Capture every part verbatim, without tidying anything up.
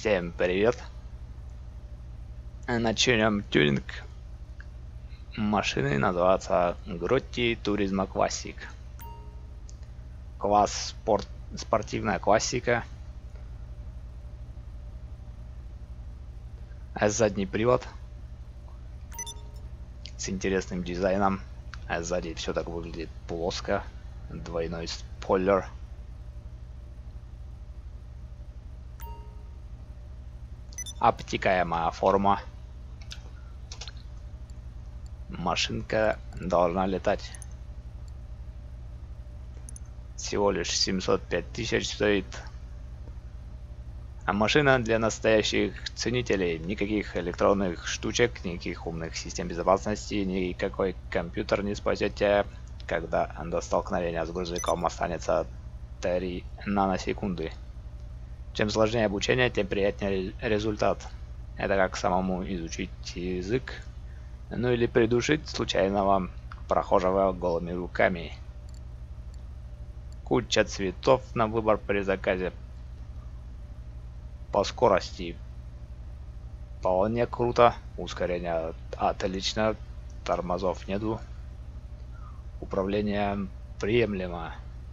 Всем привет! Начнем тюнинг машины, называется Grotti Turismo Classic. Класс спорт, спортивная классика. А задний привод с интересным дизайном. А сзади все так выглядит плоско. Двойной спойлер. Обтекаемая форма. Машинка должна летать. Всего лишь семьсот пять тысяч стоит. А машина для настоящих ценителей. Никаких электронных штучек, никаких умных систем безопасности, никакой компьютер не спасете, когда до столкновения с грузовиком останется три наносекунды. Чем сложнее обучение, тем приятнее результат. Это как самому изучить язык, ну или придушить случайного прохожего голыми руками. Куча цветов на выбор при заказе. По скорости вполне круто. Ускорение отлично. Тормозов нету. Управление приемлемо.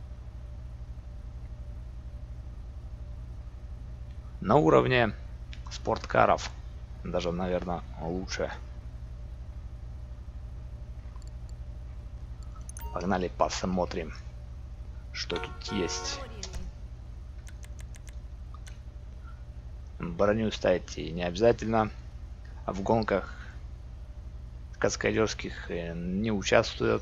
На уровне спорткаров. Даже, наверное, лучше. Погнали посмотрим, что тут есть. Броню ставить не обязательно. В гонках каскадерских не участвуют.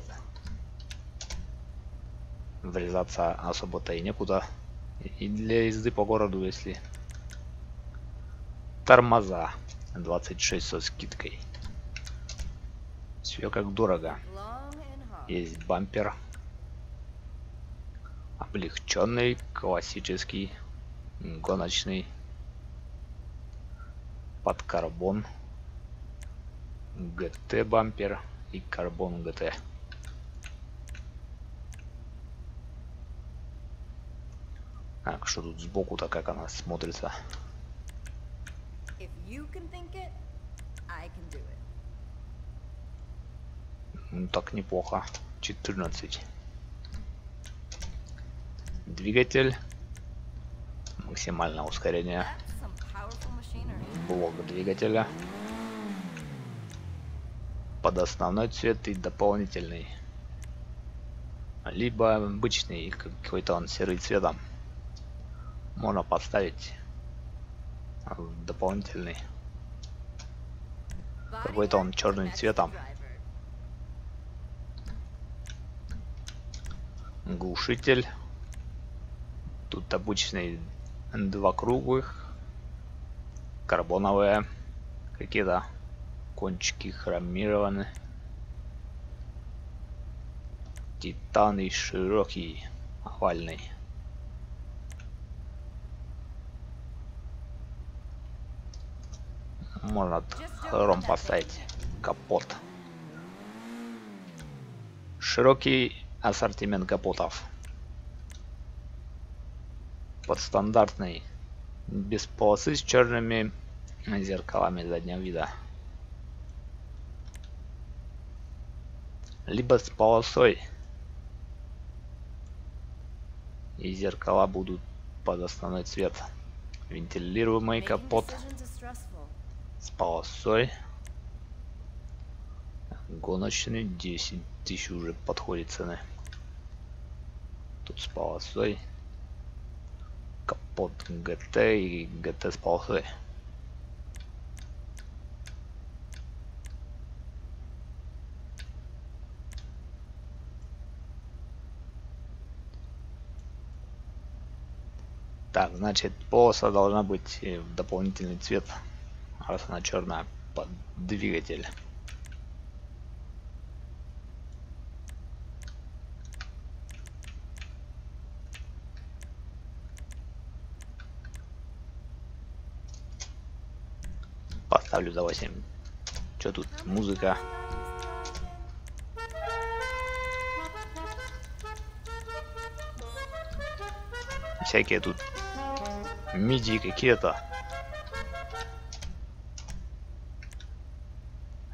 Врезаться особо-то и некуда. И для езды по городу, если... Тормоза двадцать шесть со скидкой. Все как дорого. Есть бампер. Облегченный, классический, гоночный. Под карбон. ГТ бампер и карбон ГТ. Так, что тут сбоку-то, как она смотрится? Ну, так неплохо. четырнадцать. Двигатель. Максимальное ускорение. Блок двигателя. Под основной цвет и дополнительный. Либо обычный, какой-то он серый цветом. Можно поставить дополнительный. Какой-то он черным цветом. Глушитель. Тут обычные два круглых. Карбоновые. Какие-то кончики хромированы. Титан и широкий. Овальный. Можно хром поставить. Капот. Широкий ассортимент капотов. Под стандартный. Без полосы с черными зеркалами заднего вида. Либо с полосой. И зеркала будут под основной цвет. Вентилируемый капот. С полосой. Гоночный десять тысяч уже подходит цены. Тут с полосой. Капот ГТ и ГТ с полосой. Так, значит, полоса должна быть в дополнительный цвет. Раз она черная, под двигатель. Поставлю за восемь. Что тут? Музыка. Всякие тут миди какие-то.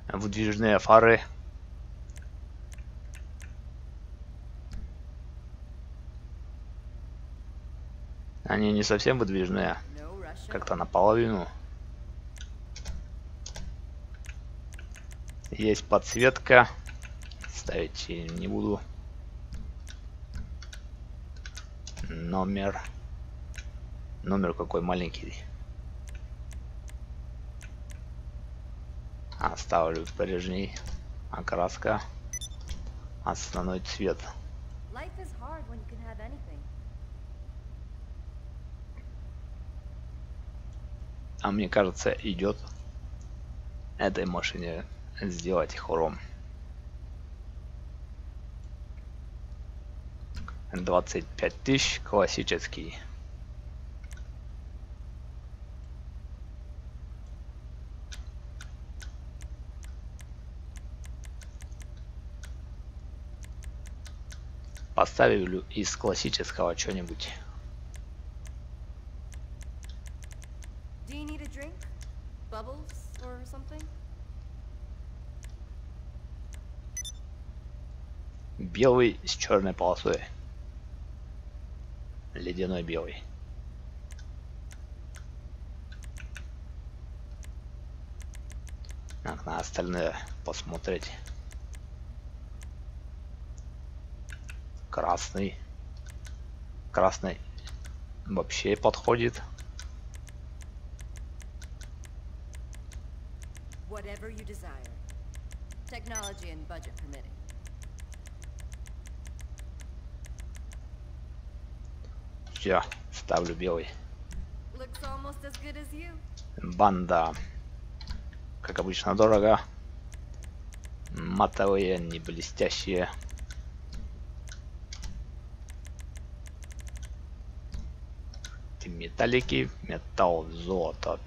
Выдвижные фары. Они не совсем выдвижные. Как-то наполовину. Есть подсветка. Ставить не буду. Номер. Номер какой маленький. Оставлю прежний. Окраска. Основной цвет. А мне кажется, идет этой машине сделать хром. двадцать пять тысяч классический. Поставлю из классического что-нибудь. Белый с черной полосой. Ледяной белый. Так, на остальное посмотреть. Красный. Красный вообще подходит. Whatever you desire. Technology and budget permitting. Все, ставлю белый. Looks almost as good as you. Банда. Как обычно, дорого. Матовые, не блестящие. Металлики, металл, золото.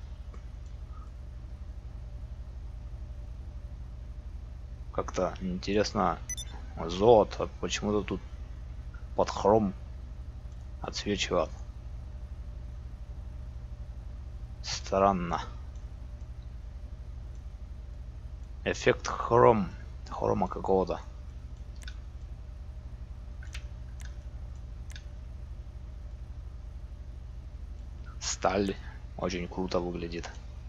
Как-то интересно, золото почему-то тут под хром отсвечивает. Странно. Эффект хром, хрома какого-то. Сталь очень круто выглядит.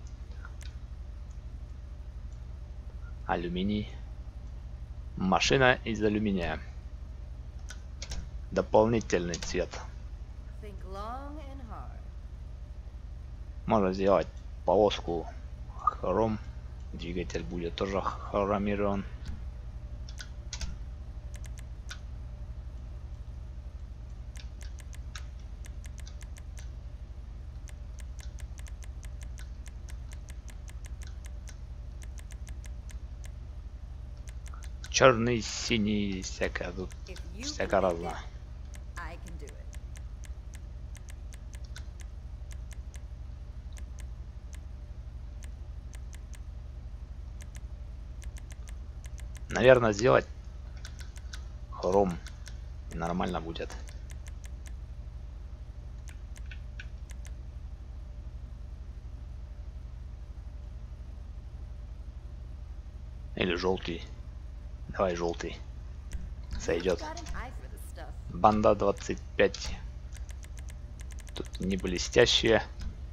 Алюминий. Машина из алюминия. Дополнительный цвет. Можно сделать полоску хром. Двигатель будет тоже хромирован. Черный, синий, всякое тут, всякое разное. Наверное, сделать хром и нормально будет. Или желтый. Давай желтый. Сойдет. Банда двадцать пять. Тут не блестящие.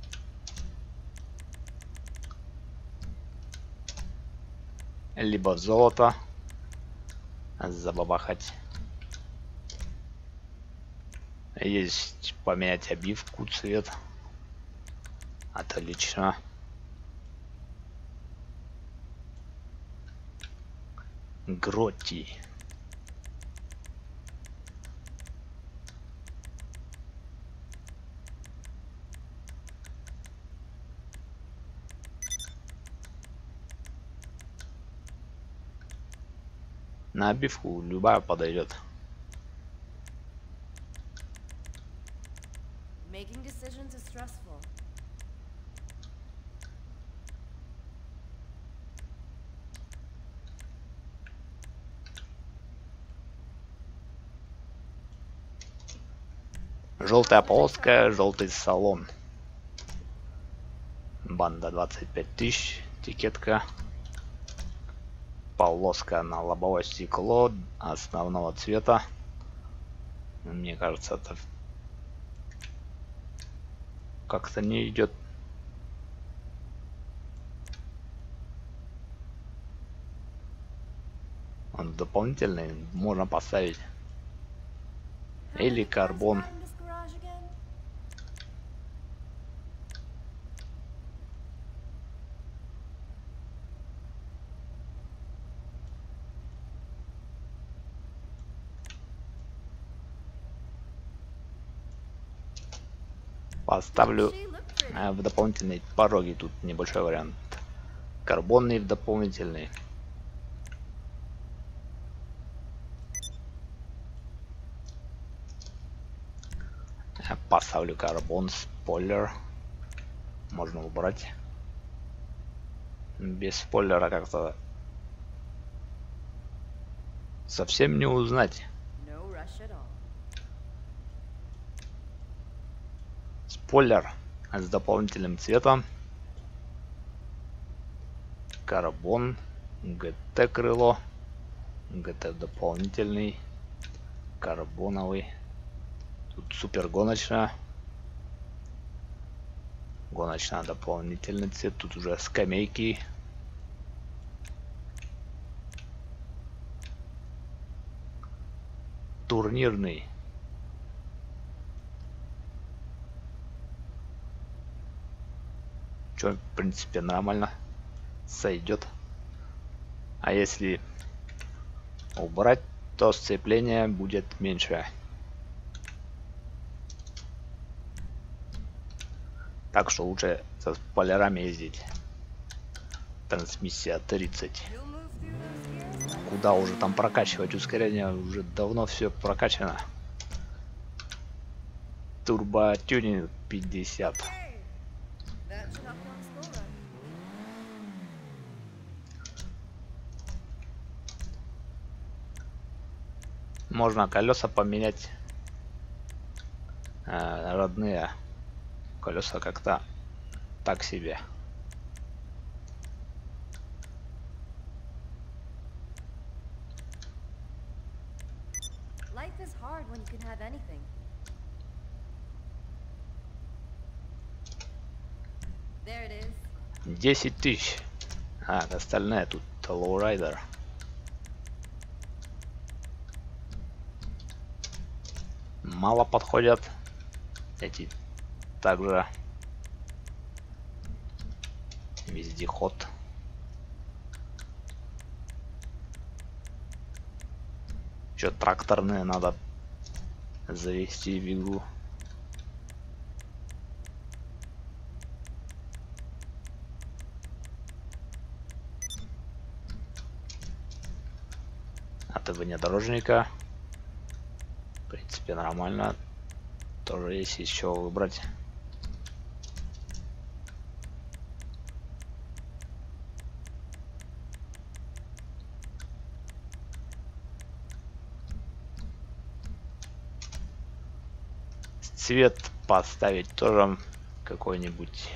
Либо золото. Забабахать. Есть поменять обивку, цвет. Отлично. Гроти. На обивку любая подойдет. Making decisions is stressful. Желтая полоска, желтый салон. Банда двадцать пять тысяч. Этикетка. полоска на лобовое стекло основного цвета. Мне кажется, это как-то не идет. Он дополнительный можно поставить. Или карбон. Поставлю э, в дополнительные пороги. Тут небольшой вариант. Карбонный в дополнительный. Поставлю карбон, спойлер. Можно убрать. Без спойлера как-то совсем не узнать. Спойлер с дополнительным цветом. Карбон, джи ти крыло, джи ти дополнительный, карбоновый. Тут супер гоночная. Гоночная дополнительный цвет. Тут уже скамейки. Турнирный. Что, в принципе, нормально сойдет. А если убрать, то сцепление будет меньше. Так что лучше со спойлерами ездить. Трансмиссия тридцать. Куда уже там прокачивать ускорение? Уже давно все прокачано. Турботюнинг пятьдесят. Можно колеса поменять. Э, родные колеса как-то так себе. десять тысяч. А, остальное тут лоурайдер. Мало подходят эти. Также вездеход. Еще тракторные надо завести в игру. От внедорожника. В принципе, нормально. Тоже есть еще выбрать. Цвет поставить тоже какой-нибудь.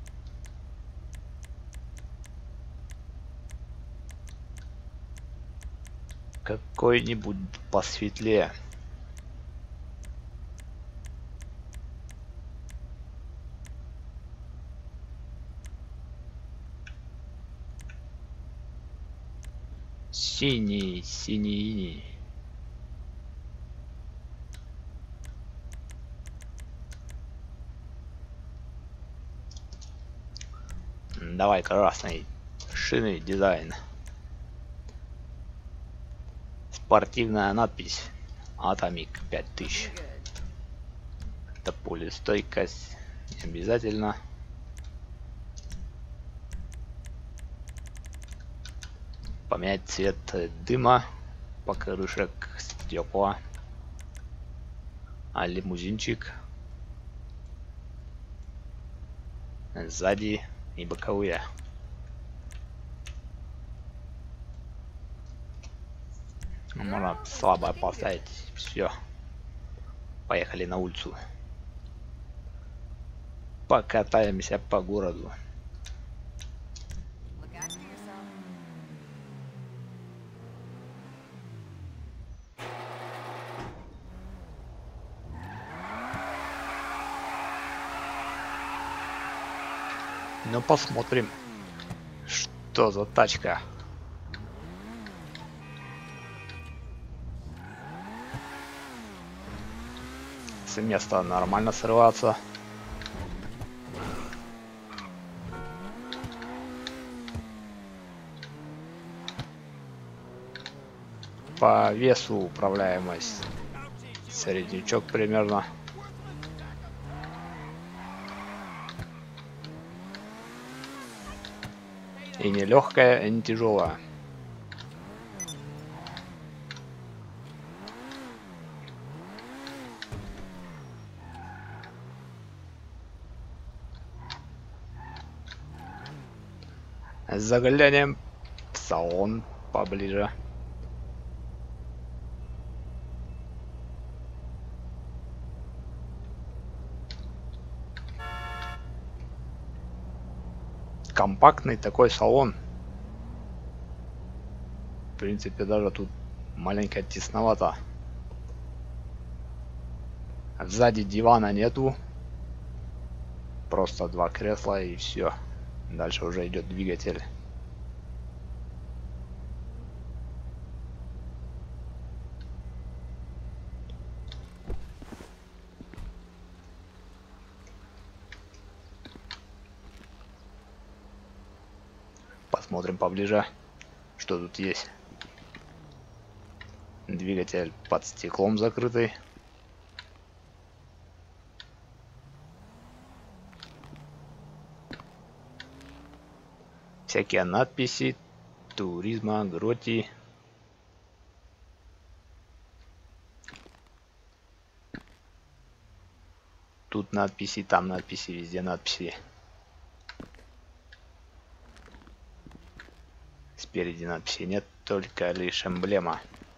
Какой-нибудь посветлее. Синий, синий. Давай красный. Шины дизайн. Спортивная надпись. Атомик пять тысяч. Это пулестойкость. Не обязательно. Поменять цвет дыма, покрышек стекла, а лимузинчик сзади и боковые. Можно слабо поставить. Все. Поехали на улицу. Покатаемся по городу. Ну посмотрим, что за тачка. С места нормально срываться. По весу управляемость среднячок примерно. И не легкая, и не тяжелая. Заглянем в салон поближе. Компактный такой салон. В принципе, даже тут маленько тесновато. Сзади дивана нету. Просто два кресла и все. Дальше уже идет двигатель. Посмотрим поближе, что тут есть. Двигатель под стеклом закрытый. Всякие надписи. Туризма, Гроти. Тут надписи, там надписи, везде надписи. Спереди надписи нет, только лишь эмблема.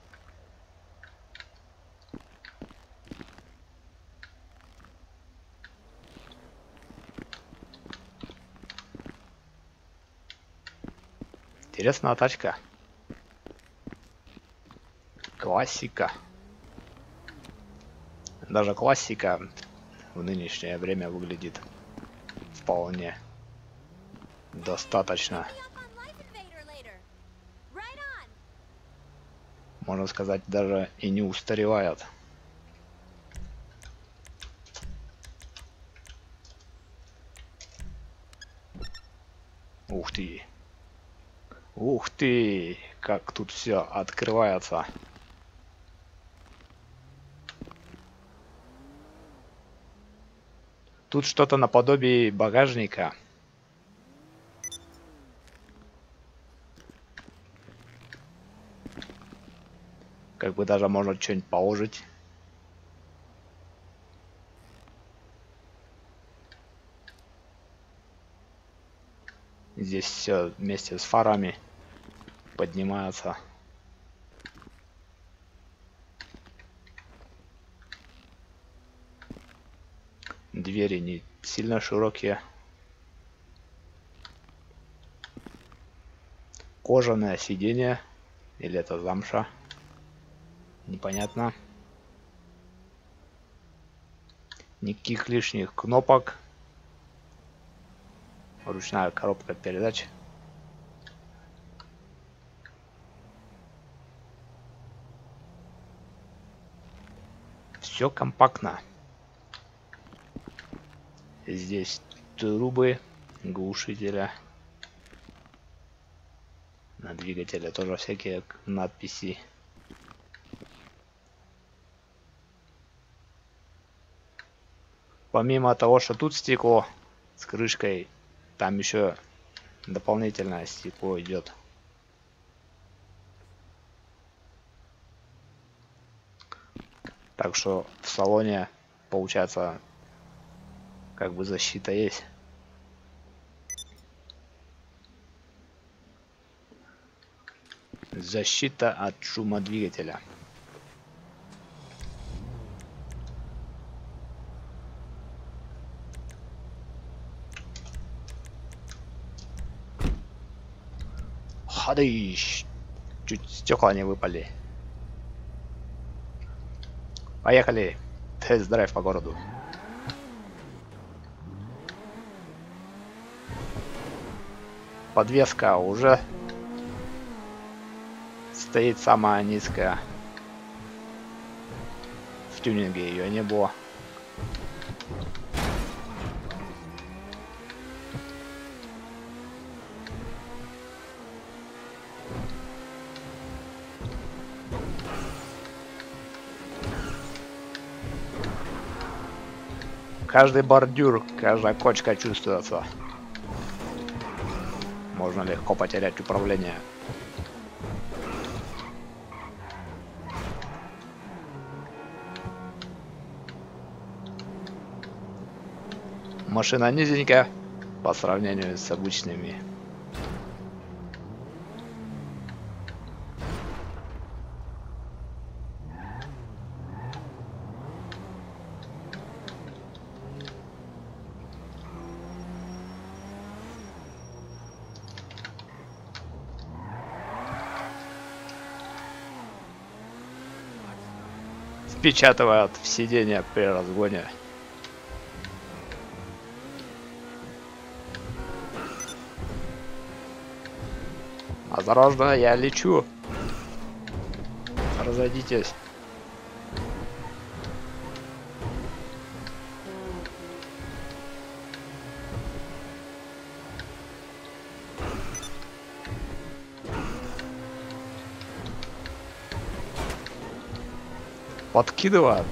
Интересная тачка. Классика. Даже классика в нынешнее время выглядит вполне достаточно. Можно сказать, даже и не устаревает. Ух ты! Ух ты! Как тут все открывается. Тут что-то наподобие багажника. Как бы даже можно что-нибудь положить. Здесь все вместе с фарами поднимается. Двери не сильно широкие. Кожаное сиденье. Или это замша? Непонятно. Никаких лишних кнопок. Ручная коробка передач. Все компактно. Здесь трубы глушителя. На двигателе тоже всякие надписи. Помимо того, что тут стекло с крышкой, там еще дополнительное стекло идет. Так что в салоне получается как бы защита есть. Защита от шума двигателя. Ходыщ! Чуть стекла не выпали. Поехали! Тест-драйв по городу. подвеска уже стоит самая низкая. В тюнинге ее не было. Каждый бордюр, каждая кочка чувствуется. Можно легко потерять управление. Машина низенькая по сравнению с обычными. Впечатывает в сиденье при разгоне. Осторожно, я лечу. Разойдитесь. Подкидывает.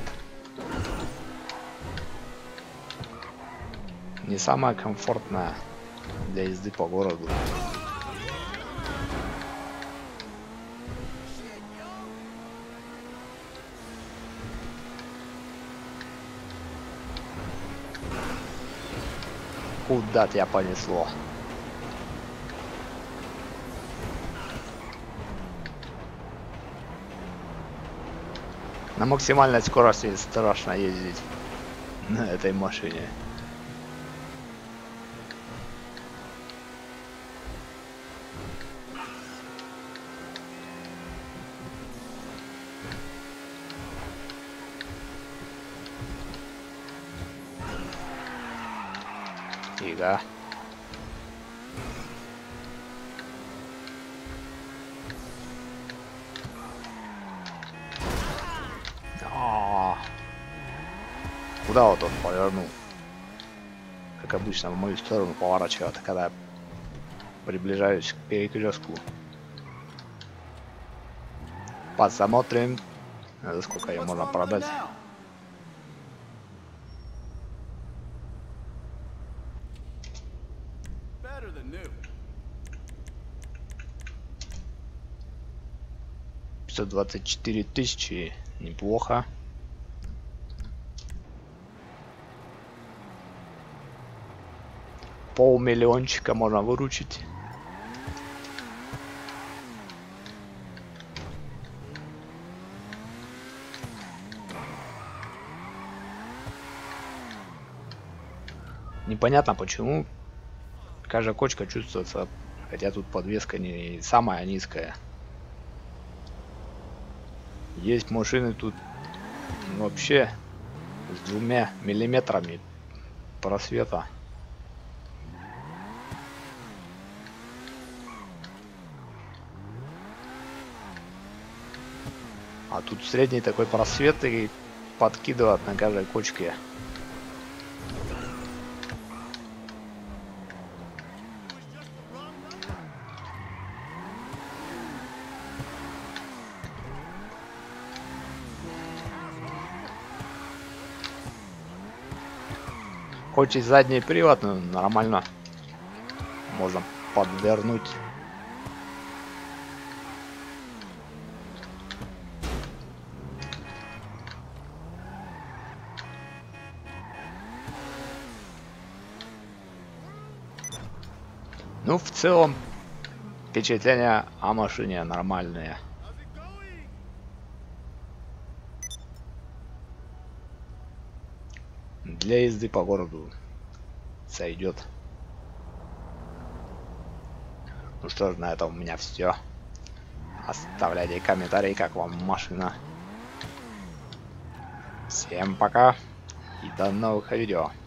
Не самая комфортная для езды по городу. Куда тебя понесло? На максимальной скорости страшно ездить на этой машине. Ига. Куда вот он повернул? Как обычно, в мою сторону поворачивает, когда я приближаюсь к перекрестку. Посмотрим, за сколько ее можно продать. пятьсот двадцать четыре тысячи, неплохо. Полмиллиончика можно выручить. Непонятно почему каждая кочка чувствуется, хотя тут подвеска не самая низкая. Есть машины тут вообще с двумя миллиметрами просвета. А тут средний такой просвет и подкидывает на каждой кочке. Хоть и задний привод, но нормально. Можно подвернуть. Ну, в целом, впечатления о машине нормальные. Для езды по городу сойдет. Ну что ж, на этом у меня все. Оставляйте комментарии, как вам машина. Всем пока и до новых видео.